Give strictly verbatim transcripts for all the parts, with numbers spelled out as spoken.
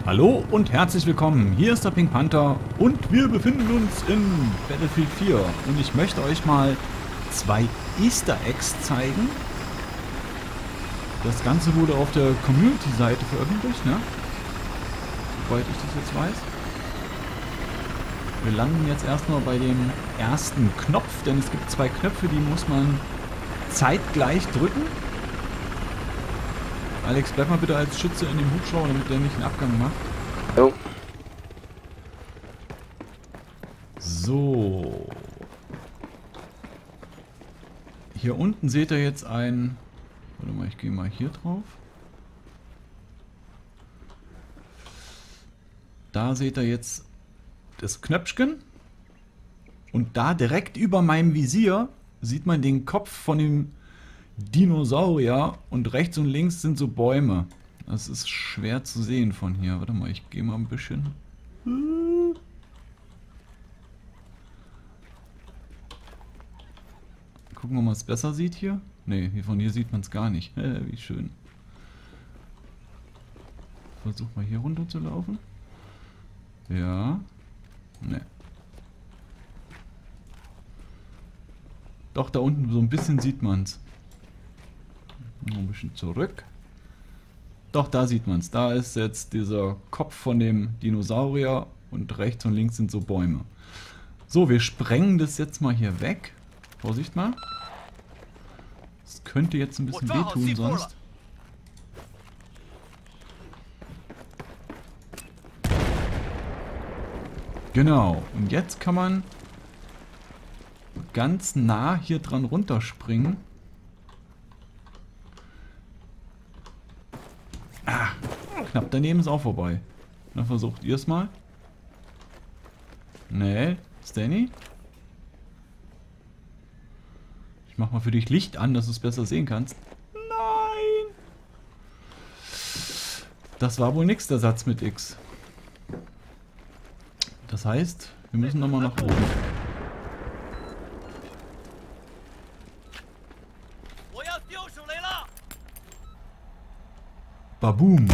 Hallo und herzlich willkommen, hier ist der Pink Panther und wir befinden uns in Battlefield vier und ich möchte euch mal zwei Easter Eggs zeigen. Das Ganze wurde auf der Community-Seite veröffentlicht, ne? Soweit ich das jetzt weiß. Wir landen jetzt erstmal bei dem ersten Knopf, denn es gibt zwei Knöpfe, die muss man zeitgleich drücken. Alex, bleib mal bitte als Schütze in dem Hubschrauber, damit der nicht einen Abgang macht. Jo. So. Hier unten seht ihr jetzt ein... Warte mal, ich gehe mal hier drauf. Da seht ihr jetzt das Knöpfchen. Und da direkt über meinem Visier sieht man den Kopf von dem Dinosaurier und rechts und links sind so Bäume. Das ist schwer zu sehen von hier. Warte mal, ich gehe mal ein bisschen. Gucken, ob man es besser sieht hier. Ne, von hier sieht man es gar nicht. Wie schön. Versuch mal hier runter zu laufen. Ja. Ne. Doch, da unten so ein bisschen sieht man es. Noch ein bisschen zurück. Doch, da sieht man es. Da ist jetzt dieser Kopf von dem Dinosaurier und rechts und links sind so Bäume. So, wir sprengen das jetzt mal hier weg. Vorsicht mal. Das könnte jetzt ein bisschen wehtun sonst. Genau. Und jetzt kann man ganz nah hier dran runterspringen. Ah, knapp daneben ist auch vorbei. Na, versucht ihr es mal. Nee, Stanny? Ich mach mal für dich Licht an, dass du es besser sehen kannst. Nein! Das war wohl nix, der Satz mit X. Das heißt, wir müssen nochmal nach oben. Baboom!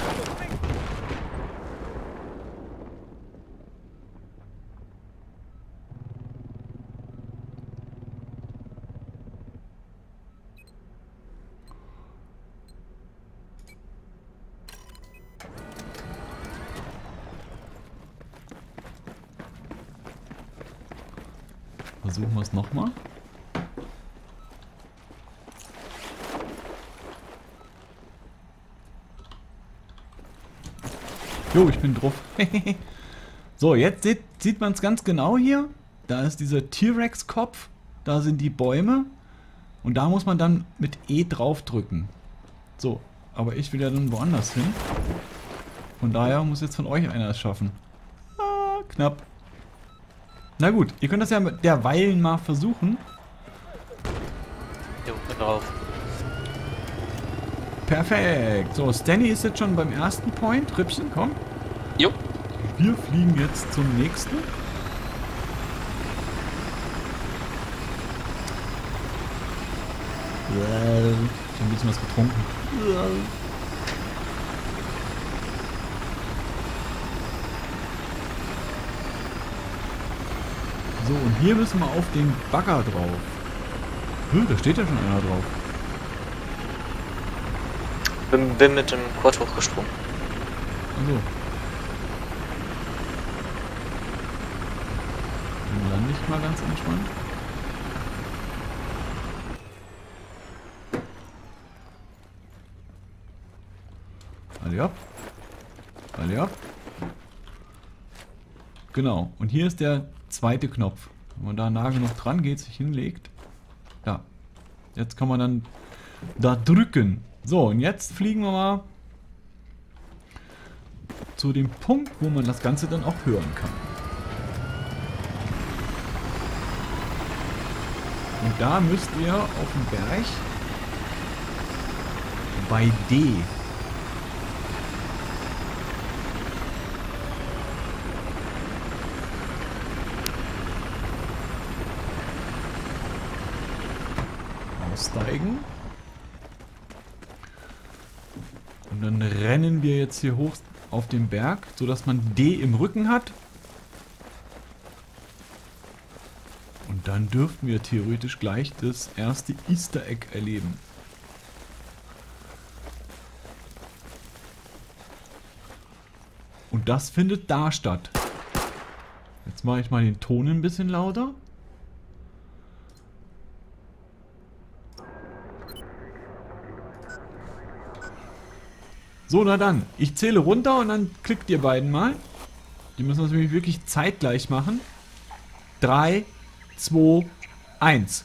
Versuchen wir es nochmal. Jo, ich bin drauf. So, jetzt sieht, sieht man es ganz genau hier. Da ist dieser T-Rex-Kopf. Da sind die Bäume. Und da muss man dann mit E draufdrücken. So, aber ich will ja dann woanders hin. Von daher muss jetzt von euch einer es schaffen. Ah, knapp. Na gut, ihr könnt das ja derweilen mal versuchen. Jo, bin drauf. Perfekt. So, Stanny ist jetzt schon beim ersten Point. Rippchen, komm. Jo. Wir fliegen jetzt zum nächsten. Ich habe ein bisschen was getrunken. So, und hier müssen wir auf den Bagger drauf. Hm, da steht ja schon einer drauf. Bin, bin mit dem Quad hochgesprungen. Also. Dann lande ich mal ganz entspannt. Alle ab. Alle ab. Genau. Und hier ist der zweite Knopf. Wenn man da nah genug dran geht, sich hinlegt. Ja. Jetzt kann man dann da drücken. So, und jetzt fliegen wir mal zu dem Punkt, wo man das Ganze dann auch hören kann. Und da müsst ihr auf dem Berg bei D aussteigen. Und dann rennen wir jetzt hier hoch auf dem Berg, sodass man D im Rücken hat. Und dann dürften wir theoretisch gleich das erste Easter Egg erleben. Und das findet da statt. Jetzt mache ich mal den Ton ein bisschen lauter. So, na dann. Ich zähle runter und dann klickt ihr beiden mal. Die müssen das nämlich wirklich zeitgleich machen. drei, zwei, eins.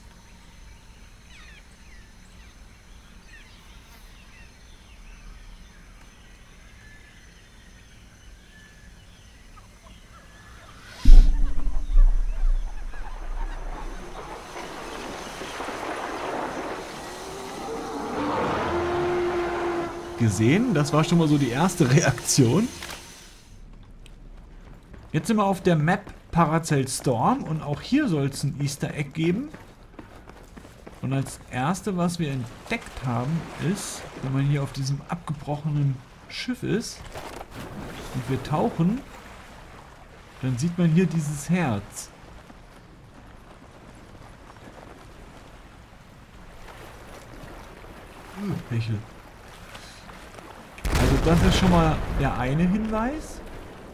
Gesehen, das war schon mal so die erste Reaktion. Jetzt sind wir auf der Map Paracel Storm und auch hier soll es ein Easter Egg geben. Und als erste, was wir entdeckt haben, ist, wenn man hier auf diesem abgebrochenen Schiff ist und wir tauchen, dann sieht man hier dieses Herz. Pechel. Also das ist schon mal der eine Hinweis.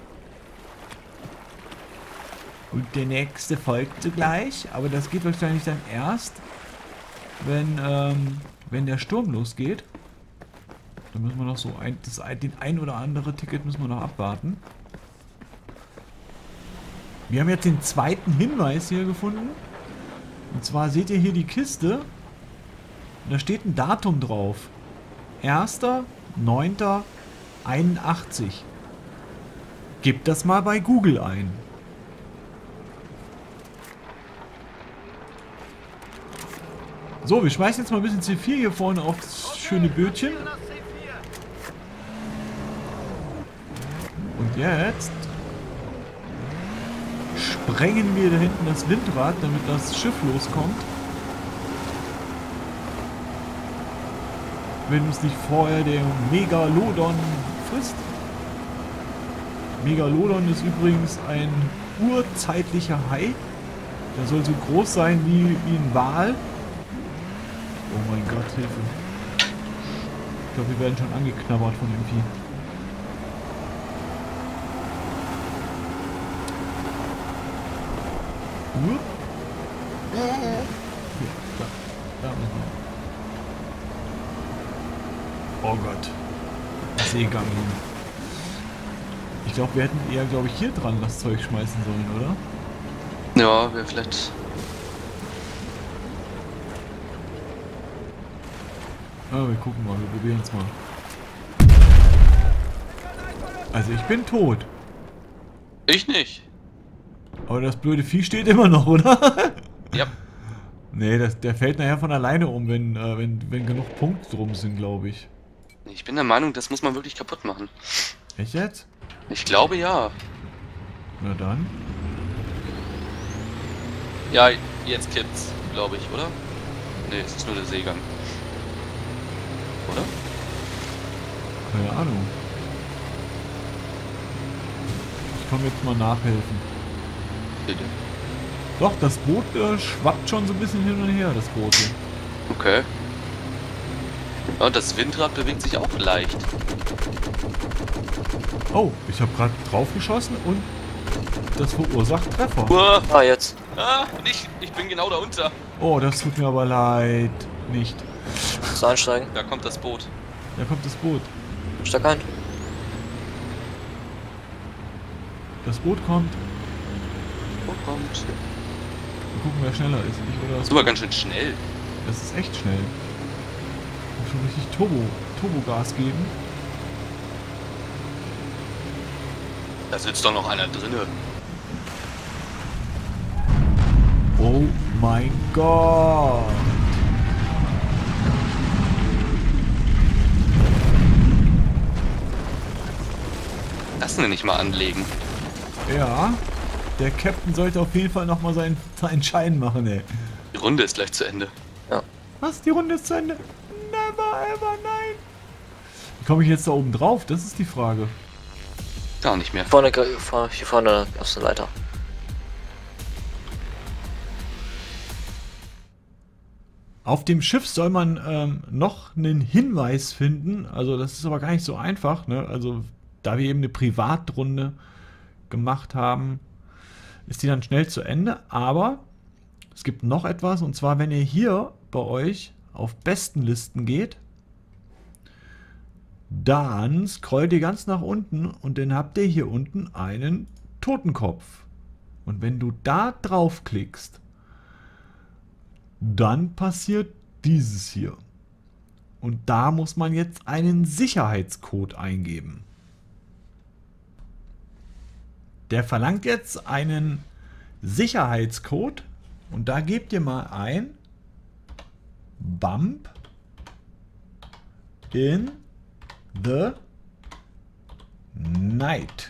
Und der nächste folgt zugleich, aber das geht wahrscheinlich dann erst, wenn, ähm, wenn der Sturm losgeht. Da müssen wir noch so ein, das, den ein oder andere Ticket müssen wir noch abwarten. Wir haben jetzt den zweiten Hinweis hier gefunden. Und zwar seht ihr hier die Kiste. Und da steht ein Datum drauf. erster neunter einundachtzig. Gebt das mal bei Google ein. So, wir schmeißen jetzt mal ein bisschen C vier hier vorne auf das schöne Bötchen. Und jetzt sprengen wir da hinten das Windrad, damit das Schiff loskommt. Wenn uns nicht vorher der Megalodon frisst. Megalodon ist übrigens ein urzeitlicher Hai. Der soll so groß sein wie, wie ein Wal. Oh mein Gott, Hilfe. Ich glaube, wir werden schon angeknabbert von dem Vieh. Uh. Hier, da, da müssen wir. Oh Gott. Seegang. Ich glaube, wir hätten eher, glaube ich, hier dran das Zeug schmeißen sollen, oder? Ja, wäre vielleicht... Ah, wir gucken mal, wir probieren es mal. Also ich bin tot. Ich nicht. Aber das blöde Vieh steht immer noch, oder? Ja. Nee, das, der fällt nachher von alleine um, wenn, äh, wenn, wenn genug Punkte drum sind, glaube ich. Ich bin der Meinung, das muss man wirklich kaputt machen. Echt jetzt? Ich glaube ja. Na dann. Ja, jetzt kippt's, glaube ich, oder? Ne, es ist nur der Seegang. Oder? Keine Ahnung. Ich komme jetzt mal nachhelfen. Bitte. Doch, das Boot äh, schwappt schon so ein bisschen hin und her, das Boot hier. Okay. Und das Windrad bewegt sich auch leicht. Oh, ich habe gerade drauf geschossen und das verursacht Treffer. Uah. Ah, jetzt. Ah, nicht. Ich bin genau da unter. Oh, das tut mir aber leid. Nicht. So, einsteigen. Da kommt das Boot. Da kommt das Boot. Steig ein. Das Boot kommt. Boot kommt. Wir gucken, wer schneller ist. Ich oder das Das war ganz schön schnell. Das ist echt schnell. Muss schon richtig Turbo, Turbogas geben. Da sitzt doch noch einer drinne. Oh mein Gott. Das nenne ich mal anlegen. Ja, der Captain sollte auf jeden Fall nochmal seinen, seinen Schein machen, ey. Die Runde ist gleich zu Ende. Ja. Was? Die Runde ist zu Ende? Never ever, nein. Wie komme ich jetzt da oben drauf? Das ist die Frage. gar nicht mehr. Vorne, vor, hier vorne auf der Leiter. Auf dem Schiff soll man ähm, noch einen Hinweis finden. Also das ist aber gar nicht so einfach. Ne? Also da wir eben eine Privatrunde gemacht haben, ist die dann schnell zu Ende. Aber es gibt noch etwas. Und zwar, wenn ihr hier bei euch auf Bestenlisten geht, dann scrollt ihr ganz nach unten und dann habt ihr hier unten einen Totenkopf. Und wenn du da draufklickst, dann passiert dieses hier. Und da muss man jetzt einen Sicherheitscode eingeben. Der verlangt jetzt einen Sicherheitscode und da gebt ihr mal ein Bump in the night.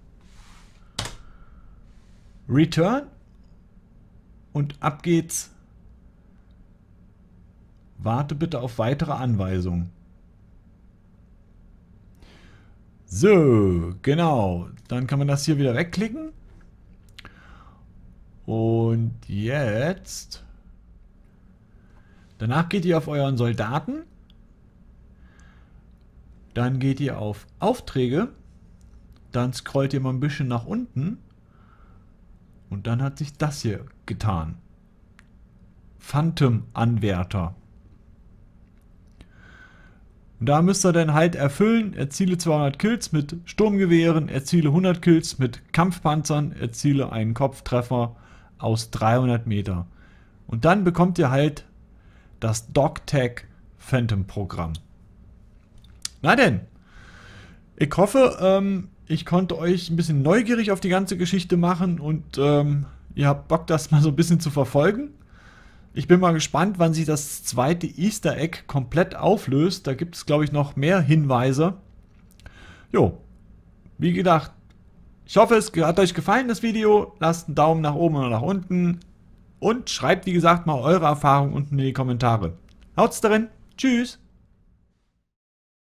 Return und ab geht's. Warte bitte auf weitere Anweisungen. So, genau. Dann kann man das hier wieder wegklicken. Und jetzt. Danach geht ihr auf euren Soldaten. Dann geht ihr auf Aufträge. Dann scrollt ihr mal ein bisschen nach unten. Und dann hat sich das hier getan. Phantom-Anwärter. Und da müsst ihr dann halt erfüllen, erziele zweihundert Kills mit Sturmgewehren, erziele hundert Kills mit Kampfpanzern, erziele einen Kopftreffer aus dreihundert Meter. Und dann bekommt ihr halt das Dogtag Phantom Programm. Na denn, ich hoffe, ähm, ich konnte euch ein bisschen neugierig auf die ganze Geschichte machen und ähm, ihr habt Bock, das mal so ein bisschen zu verfolgen. Ich bin mal gespannt, wann sich das zweite Easter Egg komplett auflöst. Da gibt es, glaube ich, noch mehr Hinweise. Jo, wie gedacht, ich hoffe, es hat euch gefallen, das Video. Lasst einen Daumen nach oben oder nach unten. Und schreibt, wie gesagt, mal eure Erfahrungen unten in die Kommentare. Haut's darin. Tschüss.